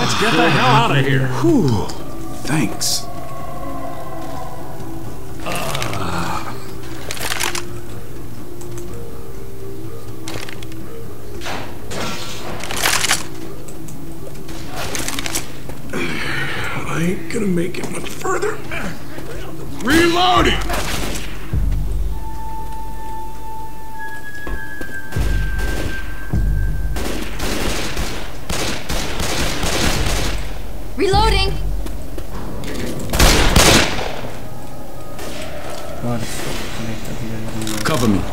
Let's get the hell out of here. Whew. Thanks. I ain't gonna make it much further. Reloading! Reloading! Cover me.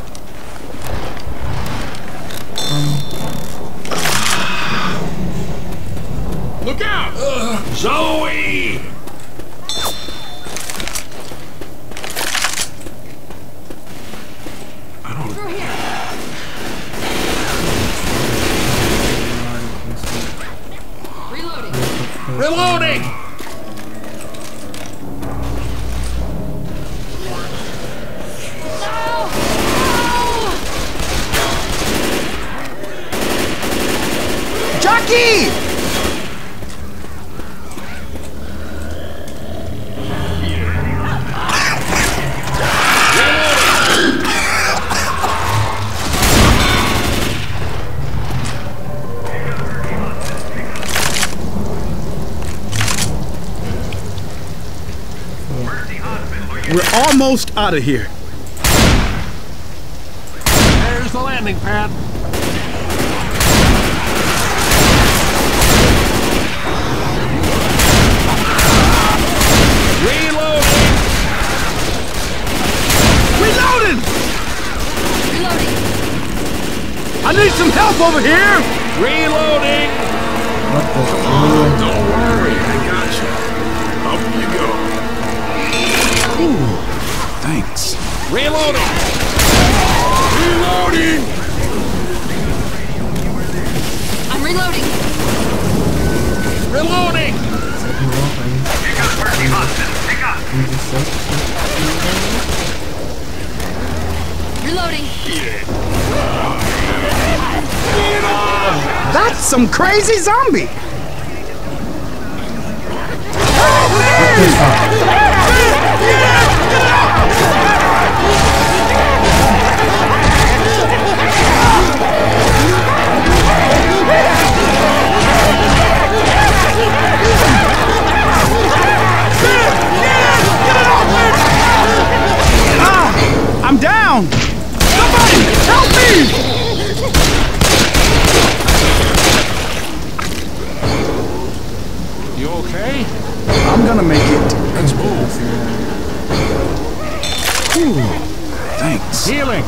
Look out! Zoe! I don't... Through here! Reloading! Reloading! Jackie! We're almost out of here. There's the landing pad. Reloading! Reloading! Reloading! I need some help over here! Reloading! Don't worry, I got you. Up you go. Ooh, thanks. Reloading! Reloading! I'm reloading! Reloading! Reloading! That's some crazy zombie! I'm down! Somebody help me! You okay? I'm gonna make it. Let's move. Ooh, thanks. Healing!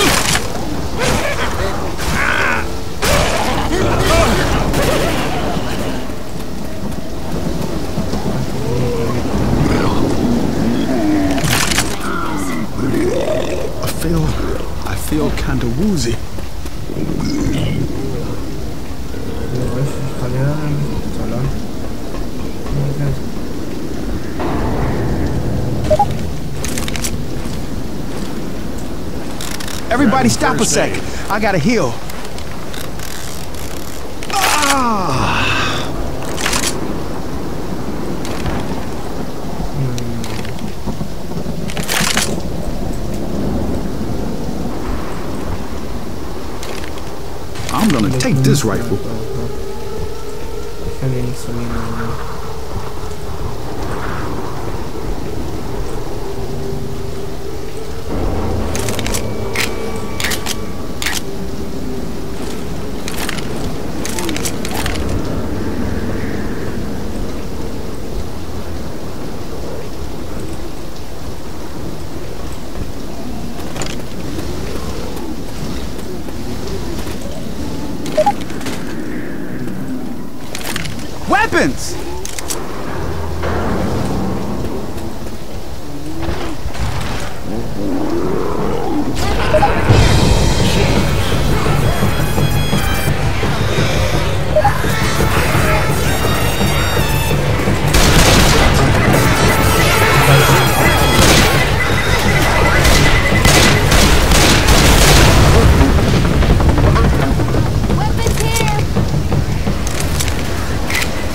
I feel kinda woozy. Everybody stop a sec. I gotta heal. I'm gonna take this rifle. Weapons! Weapons here!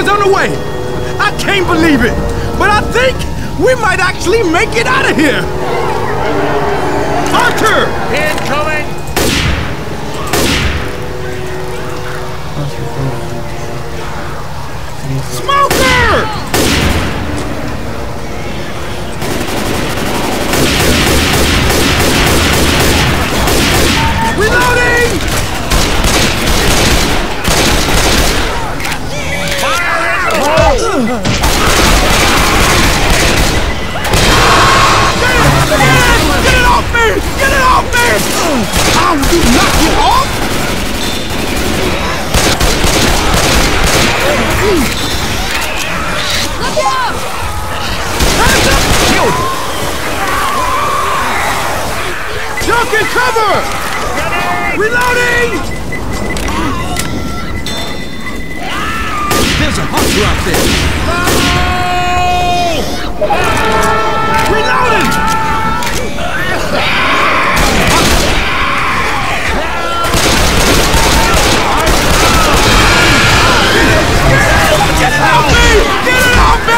is on the way. I can't believe it, but I think we might actually make it out of here. Archer! Incoming! Smoker! Reloading! Get it off me! Get it off me! How will you knock it off? Look out! Hands up! Killed it! Duck and cover! Reloading! There's a hunter out there! Reloading! Get it off me! Get it off me!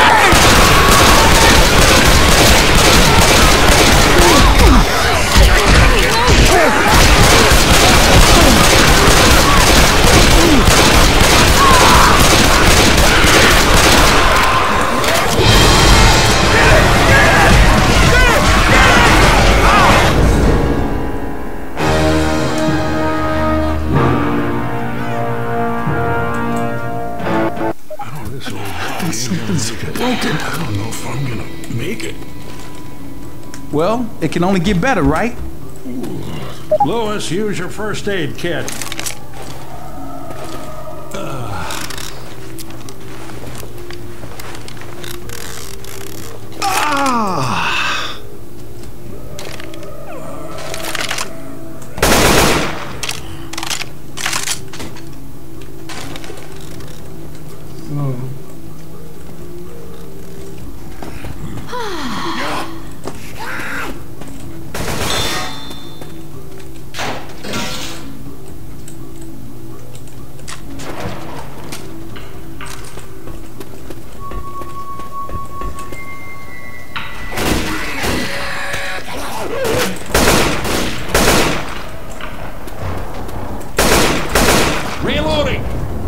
Something's broken. I don't know if I'm gonna make it. Well, it can only get better, right? Lewis, use your first aid kit. Reloading!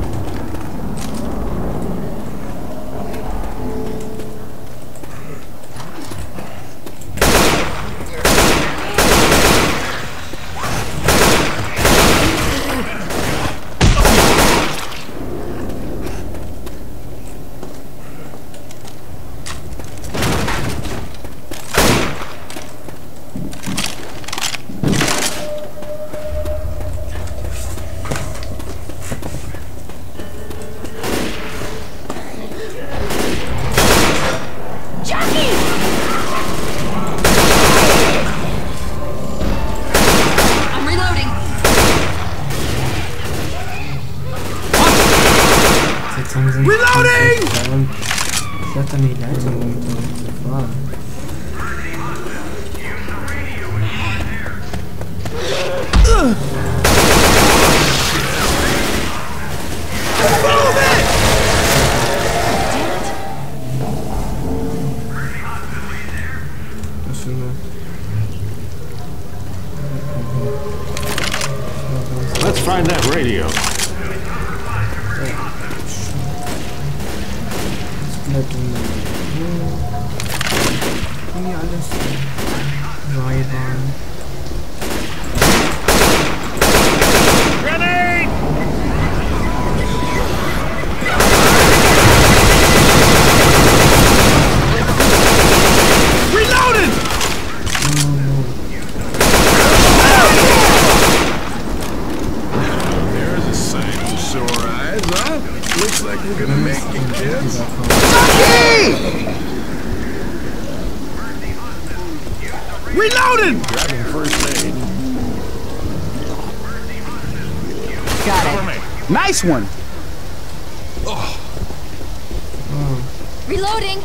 Reloading! Let's find that radio. Grenade! Reloading! There's a sign of sore eyes, huh? Looks like we're gonna make it, kids. Reloading! Grabbing first aid. Got it. Nice one. Reloading.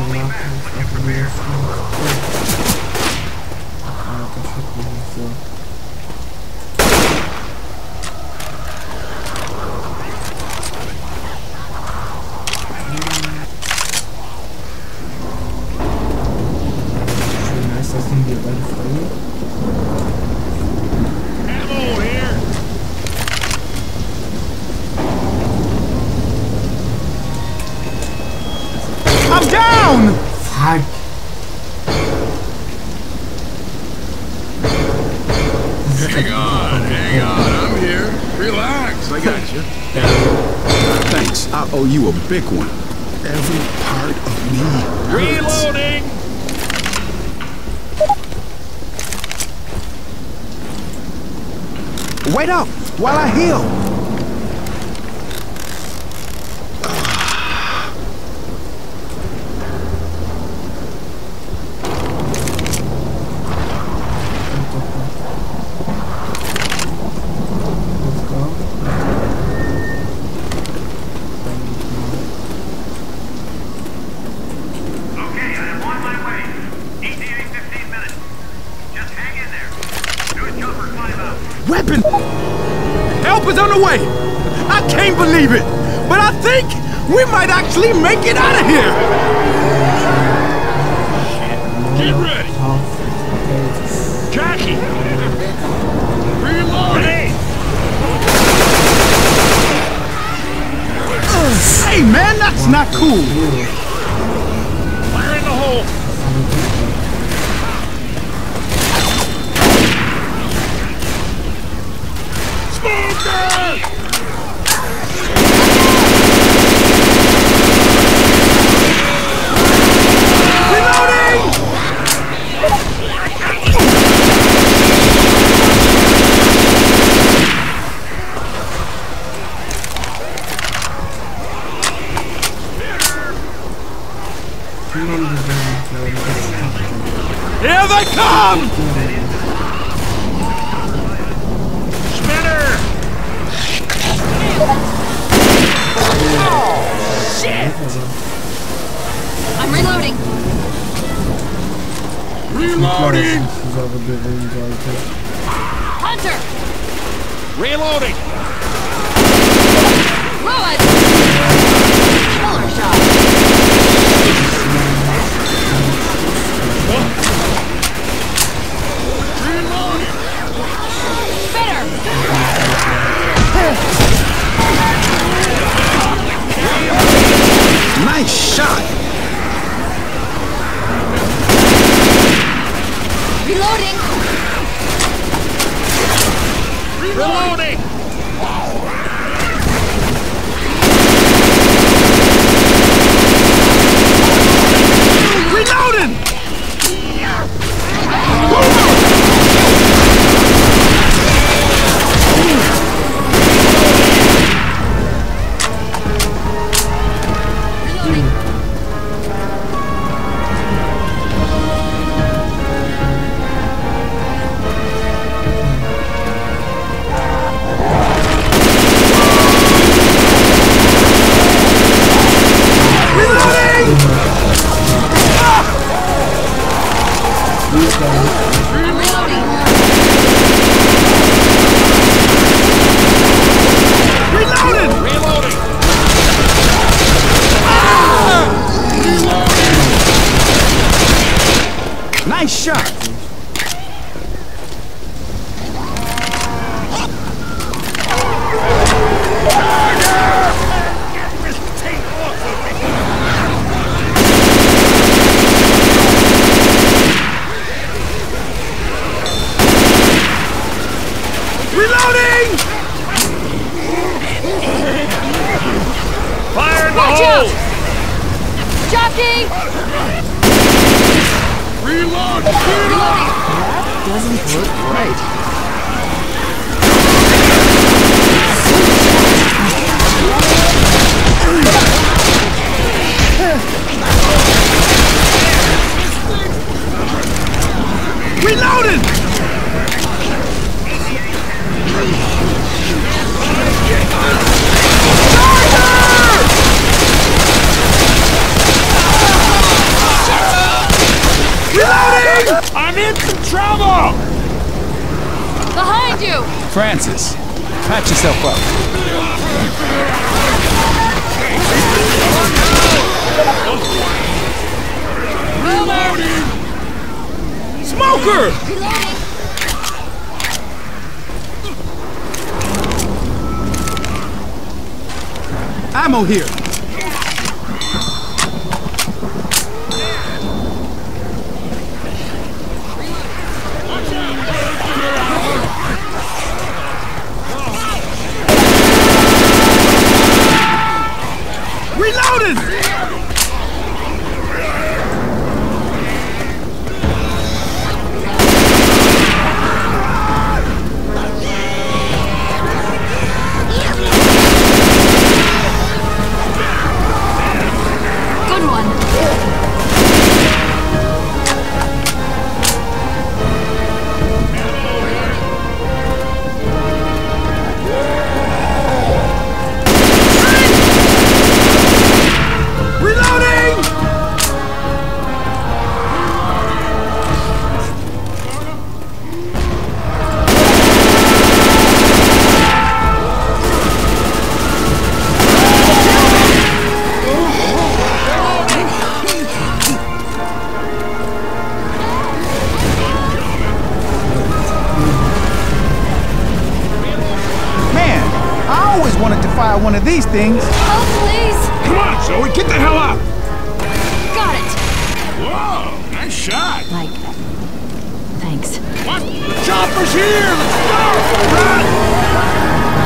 I'm down! Fuck. Hang on, I'm here. Relax, I got you. Thanks, I owe you a big one. Every part of me hurts. Reloading! Wait up while I heal. Weapon! Help is on the way! I can't believe it! But I think we might actually make it out of here! Get ready! Jackie! Reload! Hey man, that's not cool! Fire in the hole! Here they come! Spinner! Shit! I'm reloading. Reloading! Hunter! Reloading! Rowan! Killer shot! Reloading! Spinner! Nice shot! Reloading! Reloading! Reloading! Nice shot! Reloading! Fire in the Watch hole! out! Jockey! Reload! Reloading! Doesn't look right. Reloading! you! Francis, patch yourself up. Smoker! Reloading! Ammo here. Reloading! Good one! Reloading! Man, I always wanted to fire one of these things. Help, please! Come on, Zoe, get the hell up! Got it! Whoa, nice shot! Like, thanks. What? The chopper's here! Let's go! Run!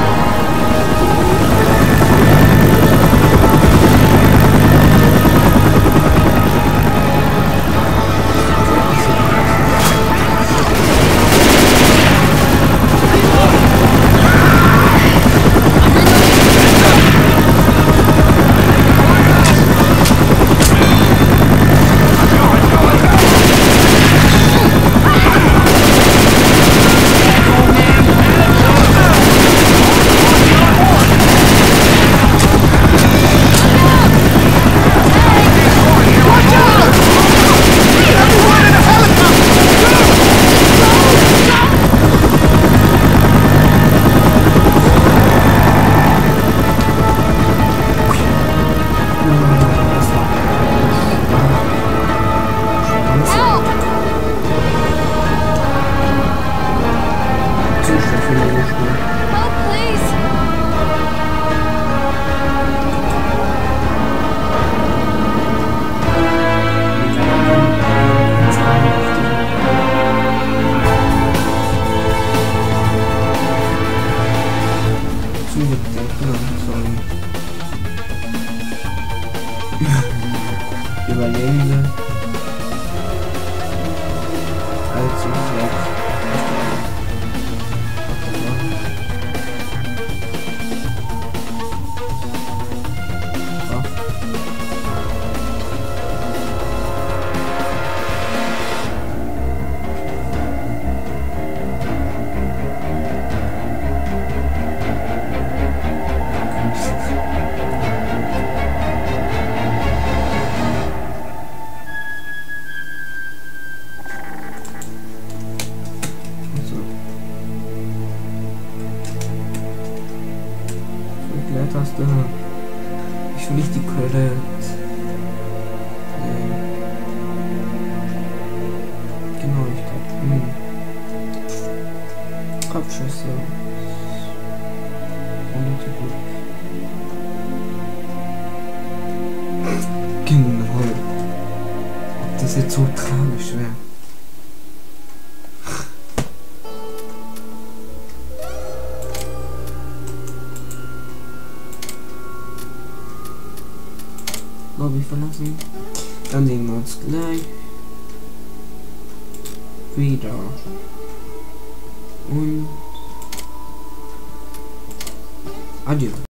Help! Help, please! Überlebende allzu schlecht. Leertaste. Ich will nicht die Credits. Genau, ich glaube. Abschüsse. Genau. Ob das jetzt so tragisch wäre. Lobby verlassen. Dann sehen wir uns gleich wieder. Und adieu.